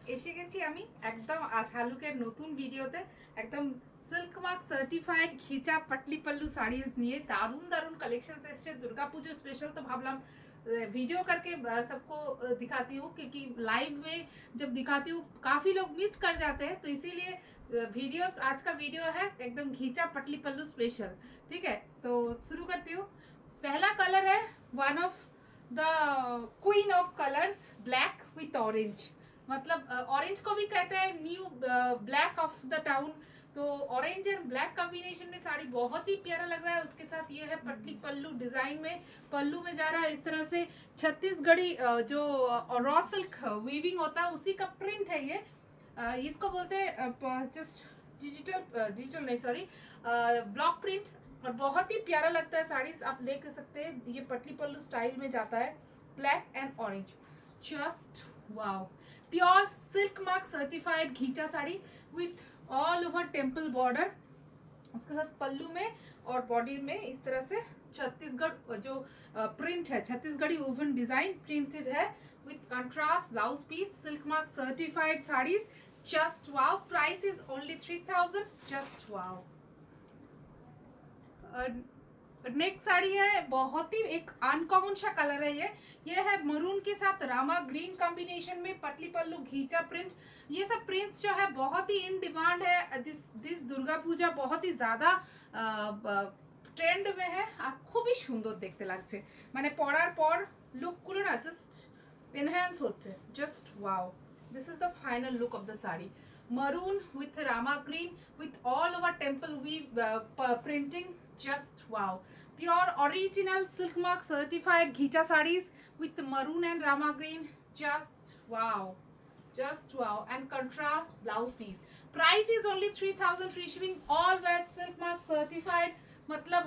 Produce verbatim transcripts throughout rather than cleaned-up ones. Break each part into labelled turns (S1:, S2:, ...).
S1: এসে গেছি আমি একদম শালুকের নতুন ভিডিওতে একদম সিল্ক মার্ক সার্টিফাইড ঘিচা पटली पल्लू साड़ीज নিয়ে দারুণ দারুণ কালেक्शंस এসেছে दुर्गा पूजा स्पेशल। तो भावलाम वीडियो करके सबको दिखाती हूँ क्योंकि लाइव में जब दिखाती हूँ काफ़ी लोग मिस कर जाते हैं, तो इसीलिए वीडियोस आज का वीडियो है एकदम घिचा पटली पल्लू स्पेशल। ठीक है, तो शुरू करती हूँ। पहला कलर है one of the queen of colours black with orange, मतलब ऑरेंज को भी कहते हैं new black of the town. तो ऑरेंज एंड ब्लैक कॉम्बिनेशन में साड़ी बहुत ही प्यारा लग रहा है। उसके साथ ये है पटली पल्लू डिजाइन में, पल्लू में जा रहा है इस तरह से छत्तीसगढ़ी जो रॉ सिल्क वीविंग होता है उसी का प्रिंट है ये। इसको बोलते हैं जस्ट डिजिटल डिजिटल नहीं सॉरी ब्लॉक प्रिंट, और बहुत ही प्यारा लगता है साड़ी। आप देख सकते हैं ये पटली पल्लू स्टाइल में जाता है, black and orange, just wow. Pure silk mark certified ghicha sari with all over temple border, उसके साथ पल्लू में और बॉडी में इस तरह से छत्तीसगढ़ जो प्रिंट है, छत्तीसगढ़ी वुवन डिजाइन प्रिंटेड है with contrast blouse piece. Silk mark certified saris, just wow. Price is only three thousand, just wow. Next sari है बहुत ही एक अनकॉमन सा कलर है ये ये है मरून के साथ रामा ग्रीन कॉम्बिनेशन में पटली पल्लू घीचा प्रिंट। ये सब प्रिंट्स जो है बहुत ही इन डिमांड है दिस दिस दुर्गा पूजा, बहुत ही ज़्यादा ट्रेंड में है और खूब ही सुंदर देखते লাগছে, মানে পরার পর লুকগুলো না জাস্ট এনহ্যান্স হচ্ছে, just wow. This is the final look of the sari, maroon with rama green with all over temple weave uh, printing, just wow। Pure original silk mark certified ghicha sarees with maroon and rama green, just wow, just wow। And contrast blouse piece, price is only three thousand, free shipping, all wear silk mark certified। मतलब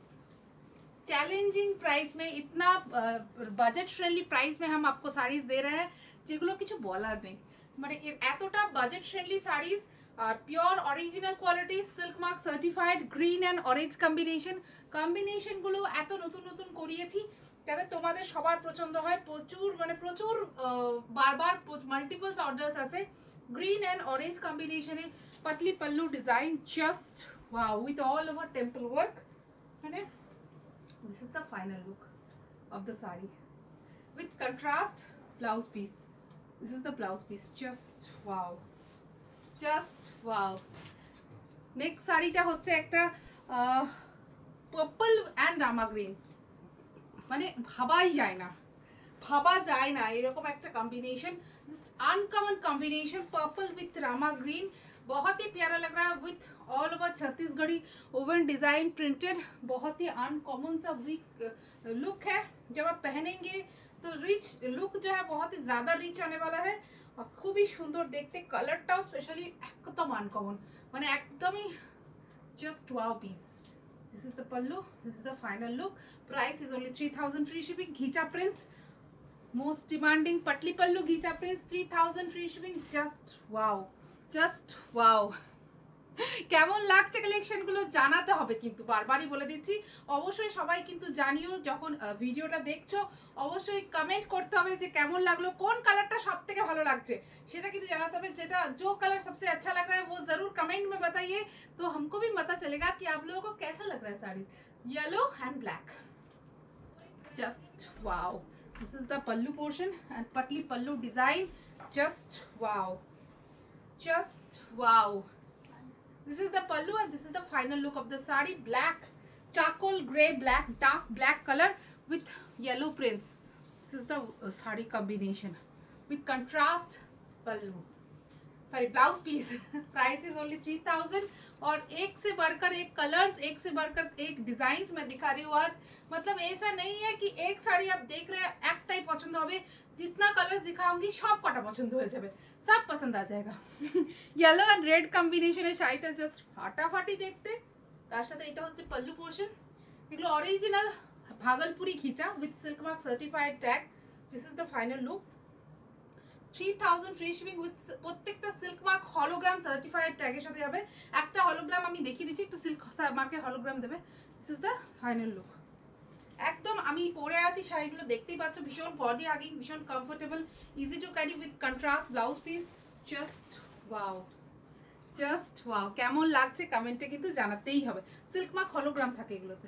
S1: challenging price में इतना budget friendly price में हम आपको साड़ीज दे रहे हैं যেগুলো কিছু বলার নেই, মানে এতটা বাজেট ফ্রেন্ডলি শাড়িজ আর pure original quality silk mark certified green and orange combination. কম্বিনেশনগুলো এত নতুন নতুন করিয়েছি যাতে তোমাদের সবার পছন্দ হয়। প্রচুর মানে প্রচুর বারবার মাল্টিপলস অর্ডার্স আছে। গ্রিন অ্যান্ড অরেঞ্জ কম্বিনেশনে patli pallu design, just wow, with all over temple work. মানে this is the final look of the sari with contrast blouse piece. This is the blouse piece, just wow, just wow। next শাড়িটা হচ্ছে একটা purple and Rama green, মানে ভাবাই যায় না ভাবা যায় না এরকম একটা combination, uncommon combination purple with rama green, बहुत ही प्यारा लग रहा है with all over Chhattisgarhi woven design printed. बहुत ही अनकॉमन सा वीक लुक है, जब आप पहनेंगे तो रिच लुक जो है बहुत ही ज़्यादा रिच आने वाला है और खूब ही सुंदर देखते। कलरटाও स्पेशली एकदम अनकॉमन, মানে একদমই just wow piece। This is the pallu, this is the final look, price is only three thousand, free shipping। घीचा prints, most demanding पटली पल्लू घीचा prints, three thousand, free shipping, just wow, just wow। কেমন লাগছে কালেকশনগুলো জানাতে হবে, কিন্তু বারবারই বলে দিচ্ছি। অবশ্যই সবাই কিন্তু জানিও যখন ভিডিওটা দেখছো, অবশ্যই কমেন্ট করতে হবে যে কেমন লাগলো, কোন কালারটা সবথেকে ভালো লাগছে সেটা কিন্তু জানাতে হবে। যেটা जो कलर सबसे अच्छा लग रहा है वो ज़रूर कमेंट में बताइए, तो हमको भी पता चलेगा कि आप लोगों को कैसा लग रहा है sari. Yellow and black, just wow. This is the pallu portion and patli pallu design, just wow, just wow. This is the pallu and this is the final look of the sari, black charcoal gray black dark black color with yellow prints। This is the uh, sari combination with contrast pallu, sorry blouse piece। price is only three thousand, और एक से बढ़कर एक colours, एक से बढ़कर एक designs मैं दिखा रही हूँ आज। मतलब ऐसा नहीं है कि एक साड़ी आप देख रहे हैं एकटाई पसंद होबे, जितना कलर्स दिखाऊंगी सब कटा पसंद हो जाए, सब पसंद आ जाएगा। येलो एंड रेड कॉम्बिनेशने শাড়িটা জাস্ট ফাটাফাটি দেখতে। তার সাথে এটা হচ্ছে পল্লু পোর্শন, এগুলো original Bhagalpuri ghicha with silk mark certified tag. This is the final look, three thousand, free shipping with প্রত্যেকটা সিল্ক মার্ক হলোগ্রাম সার্টিফাইড ট্যাগের সাথে যাবে। একটা হলোগ্রাম আমি দেখিয়ে দিচ্ছি, একটু সিল্ক মার্কের হলোগ্রাম দেবে। This is the final look. একদম আমি পরে আছি শাড়িগুলো দেখতেই পাচ্ছ, ভীষণ বডি হাগিং, ভীষণ comfortable, easy to carry with contrast blouse piece. Just wow, just wow. কেমন লাগছে কমেন্টে কিন্তু জানাতেই হবে। সিল্ক মার্ক হলোগ্রাম থাকে এগুলোতে,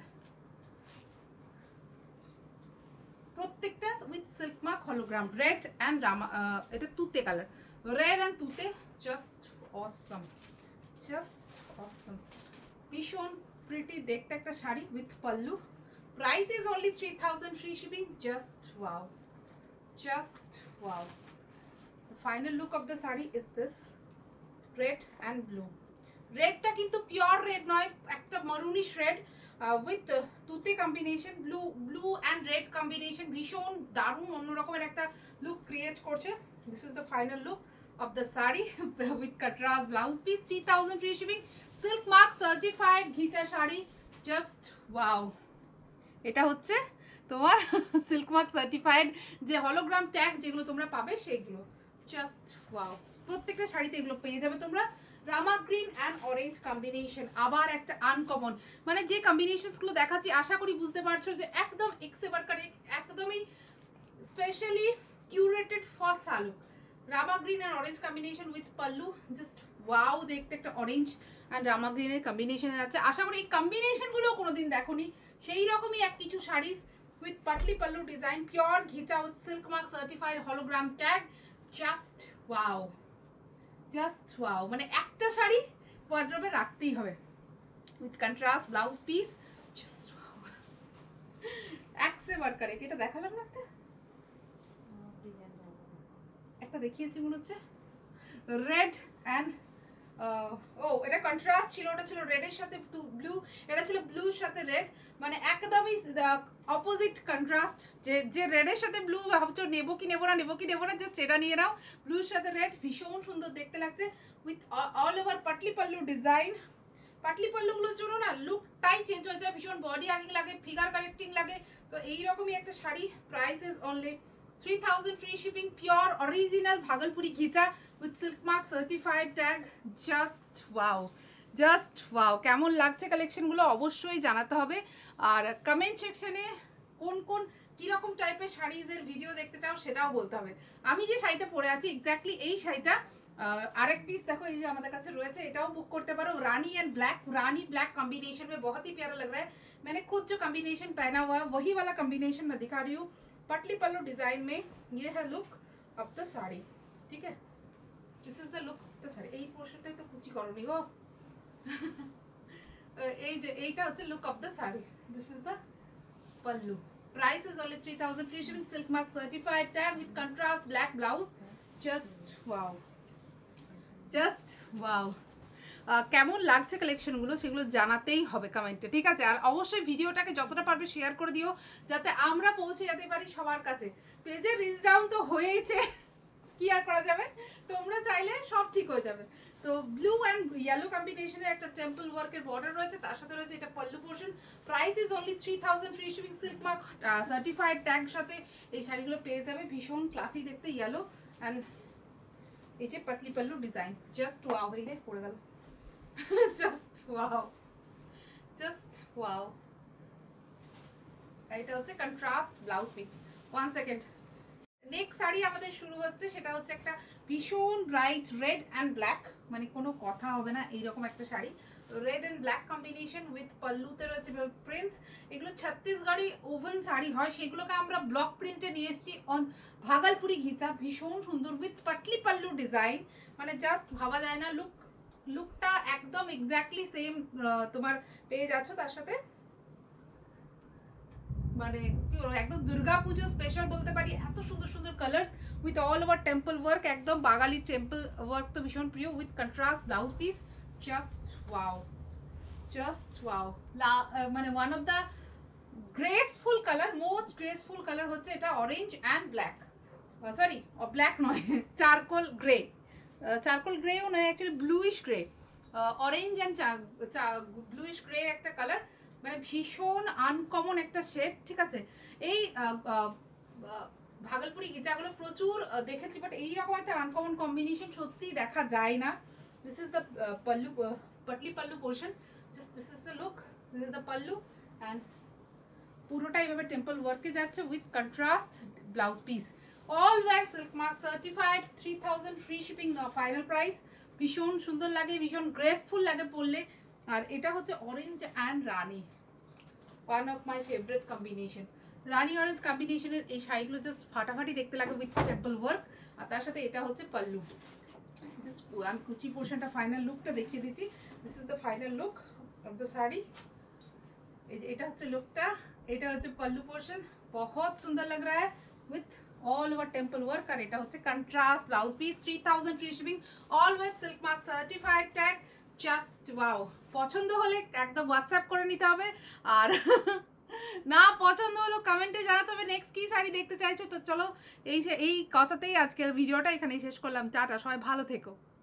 S1: প্রত্যেকটা with silk mark hologram. Red and rama, এটা তুতে কালার, রেড অ্যান্ড তুতে। জাস্ট অসম, জাস্ট অসম, ভীষণ প্রিটি দেখতে একটা sari with pallu. Price is only three thousand, free shipping. Just wow, just wow. The final look of the saree is this, red and blue. রেডটা কিন্তু pure red নয়, একটা maroonish red with তুতে combination, blue blue and red combination, ভীষণ দারুণ অন্যরকমের একটা look create করছে। This is the final look of the sari with contrast blouse piece. Three thousand free shipping, silk mark certified ghicha sari. Just wow. এটা হচ্ছে তোমার silk mark certified যে hologram tag যেগুলো তোমরা পাবে সেইগুলো। Just wow. প্রত্যেকটা শাড়িতে এগুলো পেয়ে যাবে তোমরা। Rama green and orange combination, আবার একটা আনকমন, মানে যে কম্বিনেশনসগুলো দেখাচ্ছি আশা করি বুঝতে পারছো যে একদম এক্সেবার কারেক্ট, একদমই specially curated for Shaluk. Rama green and orange combination with pallu. Just wow, দেখতে একটা অরেঞ্জ অ্যান্ড রামা গ্রিনের কম্বিনেশনে যাচ্ছে। আশা করি এই কম্বিনেশনগুলো কোনোদিন দেখোনি। সেই রকমই এক কিছু saris with patli pallu design, pure ghicha with silk mark certified hologram tag. Just wow, just wow. মানে একটা শাড়ি ওয়ার্ড্রবে রাখতেই হবে with contrast blouse piece. Just wow, এক্সেবার কারেক্ট। এটা দেখালাম না, একটা একটা দেখিয়েছি মনে হচ্ছে, রেড অ্যান্ড ও এটা কন্ট্রাস্ট ছিল, ওটা ছিল রেডের সাথে ব্লু, এটা ছিল ব্লুর সাথে রেড, মানে একদমই অপোজিট কন্ট্রাস্ট। যে যে রেডের সাথে ব্লু ভাবছো নেবো কি নেবো না, নেবো কি নেবো না, জাস্ট এটা নিয়ে নাও। ব্লুর সাথে রেড ভীষণ সুন্দর দেখতে লাগছে with all over patli pallu design. Patli পাল্লুগুলোর জন্য না লুকটাই চেঞ্জ হয়ে যায়, ভীষণ বডি আগে লাগে, ফিগার কারেক্টিং লাগে। তো এইরকমই একটা sari. Price is only three thousand, free shipping, pure original Bhagalpuri ghicha with silk mark certified tag. Just wow, just wow. কেমন লাগছে কালেকশনগুলো অবশ্যই জানাতে হবে। আর কমেন্ট সেকশনে কোন কোন কীরকম টাইপের শাড়িজের ভিডিও দেখতে চাও সেটাও বলতে হবে। আমি যে শাড়িটা পরে আছি এক্স্যাক্টলি এই শাড়িটা আরেক পিস দেখো এই যে আমাদের কাছে রয়েছে, এটাও বুক করতে পারো। Rani and black, rani black combination में बहुत ही प्यारा लग रहा है। मैंने खुद जो कॉम्बिनेशन पहना हुआ है वही वाला कॉम्बिनेशन मैं दिखा रही हूँ। पटली पल्लू डिजाइन में ये है लुक ऑफ द साड़ी, ठीक है। This is the look of the sari. এই পোর্শনটাই তো কুচি করনি গো। এই যে এইটা হচ্ছে look of the sari. This is the pallu. Price is only three thousand, free shipping, silk mark certified tag with contrast black blouse. Just wow, just wow. কেমন লাগছে কালেকশনগুলো সেগুলো জানাতেই হবে কমেন্টে, ঠিক আছে। আর অবশ্যই ভিডিওটাকে যতটা পারবে শেয়ার করে দিও যাতে আমরা পৌঁছে যেতে পারি সবার কাছে। পেজে রিচ ডাউন তো হয়েইছে, কি আর করা যাবে, তোমরা চাইলে সব ঠিক হয়ে যাবে। তো ব্লু অ্যান্ড ইয়েলো কম্বিনেশনের একটা টেম্পল ওয়ার্কের বর্ডার রয়েছে, তার সাথে রয়েছে এটা pallu portion. Price is only three thousand, free shipping, silk mark certified tag সাথে এই শাড়িগুলো পেয়ে যাবে। ভীষণ ক্লাসি দেখতে ইয়েলো অ্যান্ড এই যে patli pallu design. Just wow. এই রে পড়ে গেল। Just wow, just wow. এটা হচ্ছে contrast blouse piece. One second. Next sari আমাদের শুরু হচ্ছে, সেটা হচ্ছে একটা ভীষণ ব্রাইট রেড অ্যান্ড ব্ল্যাক, মানে কোনো কথা হবে না এইরকম একটা sari. Red and black combination with পাল্লুতে রয়েছে প্রিন্টস। এগুলো ছত্তিশগড়ি ওভেন শাড়ি হয়, সেগুলোকে আমরা ব্লক প্রিন্টে নিয়ে এসেছি অন ভাগলপুরি ঘিচা। ভীষণ সুন্দর উইথ পাটলি পাল্লু ডিজাইন, মানে জাস্ট ভাবা যায় না। লুক লুকটা একদম এক্স্যাক্টলি সেম তোমার পেয়ে যাচ্ছ। তার সাথে মানে কি বলবো, একদম দুর্গা পুজো স্পেশাল বলতে পারি। এত সুন্দর সুন্দর colours with all over temple work, একদম বাঙালি টেম্পল ওয়ার্ক তো ভীষণ প্রিয়, with contrast blouse piece. Just wow, just wow. মানে one of the graceful colour, most graceful colour হচ্ছে এটা orange and black, sorry black নয়, চারকোল গ্রে। চারকোল গ্রেও নয়, actually bluish grey, orange and bluish grey একটা colour, মানে ভীষণ uncommon একটা শেড, ঠিক আছে। এই ভাগলপুরি গিজাগুলো প্রচুর দেখেছি, বাট এইরকম একটা আনকমন কম্বিনেশন সত্যি দেখা যায় না। This is the pallu, patli pallu portion. Just this is the look, this is the pallu and পুরোটা এইভাবে টেম্পল ওয়ার্কে যাচ্ছে with contrast blouse piece. Always silk mark certified, three thousand free shipping, final price. ভীষণ সুন্দর লাগে, ভীষণ গ্রেসফুল লাগে পরলে। আর এটা হচ্ছে orange and rani, one of my favourite combination. Rani orange কম্বিনেশনের এই শাড়িগুলো জাস্ট ফাটাফাটি দেখতে লাগে উইথ টেম্পল ওয়ার্ক। আর তার সাথে এটা হচ্ছে পাল্লু। জাস্ট আমি কুচি পোর্শনটা ফাইনাল লুকটা দেখিয়ে দিচ্ছি। This is the final look of the sari. এই যে এটা হচ্ছে লুকটা, এটা হচ্ছে पल्लू पोर्शन, बहुत सुंदर लग रहा है with all over temple work. और এটা হচ্ছে contrast blouse piece, three thousand free shipping, always silk mark certified tag. Just wow, পছন্দ হলে একদম হোয়াটসঅ্যাপ করে নিতে হবে। আর না পছন্দ হলো কমেন্টে জানাতে হবে নেক্সট কি শাড়ি দেখতে চাইছো। তো চলো এই এই কথাতেই আজকের ভিডিওটা এখানেই শেষ করলাম। টাটা, সবাই ভালো থেকো।